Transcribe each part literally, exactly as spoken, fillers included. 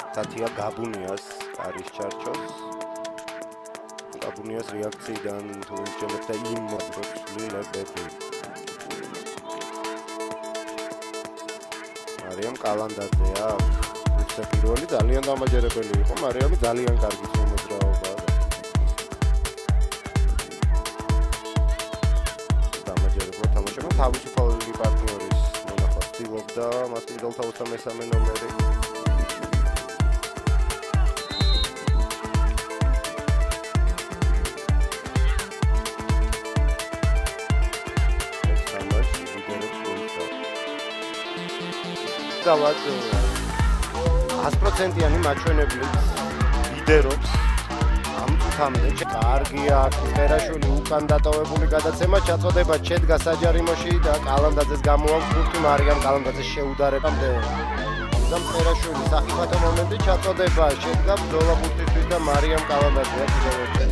Tatya Gabunias არის ჩარჩოს. Gabunias რეაქციიდან თუ ვიმჩნევთ და იმ მოძროს ლებები. მარიამ კალანდაძეა. უცე პირველი ძალიან დამაჯერებელი იყო. მარიამი ძალიან კარგი მოძრაობა. დამაჯერებლად თამაშობდა თავისუფალი პარტნიორის მონახვა ცდილობდა მას მიდელთა ოცდამესამე ნომერი. დავად sto პროცენტიანი მაჩვენებლით ლიდერობს ამ თამამდე. კარგია ყერაშვილი უკან დატოვებული გადაცემა ჩაწოდება ჩედგა საჯარიმოში და კალანდაძეს გამოაქვს ხუთი მარიამ კალანდაძეს შეუდარებამდე. ამიტომ ყერაშვილი საფათო მომენტი ჩაწოდება შედგა ბრძოლა ბურთისთვის და მარიამ კალანდაძეა კიდევ ერთი.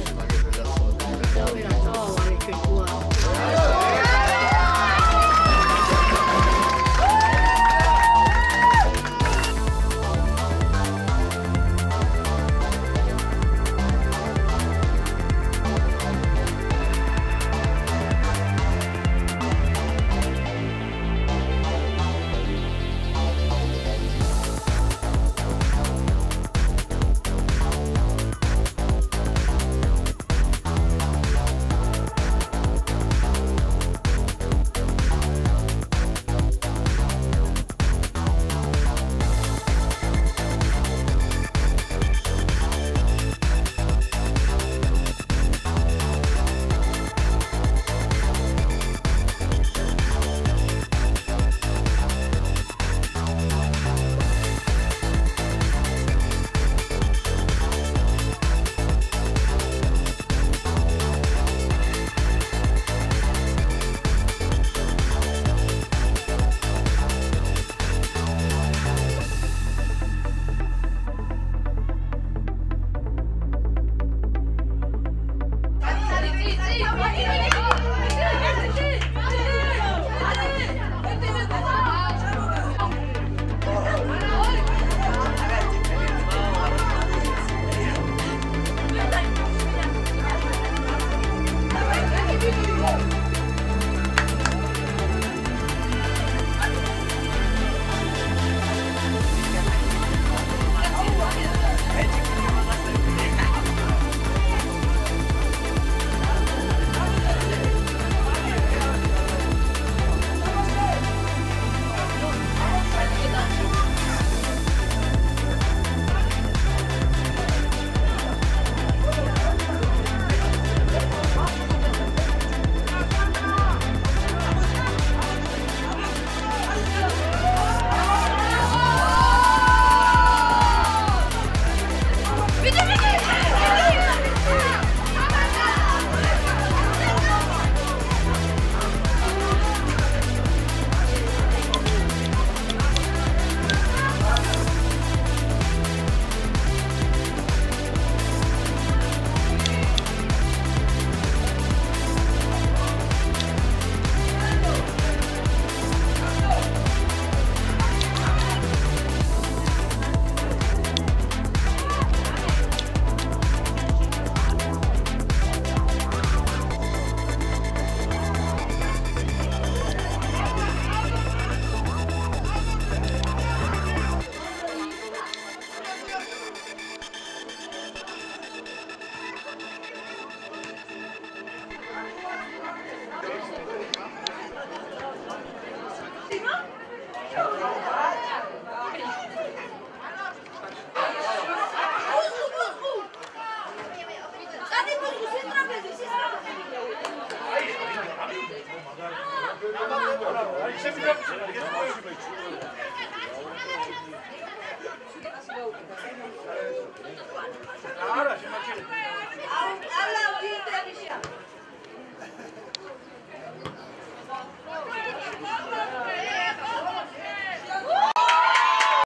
Ay,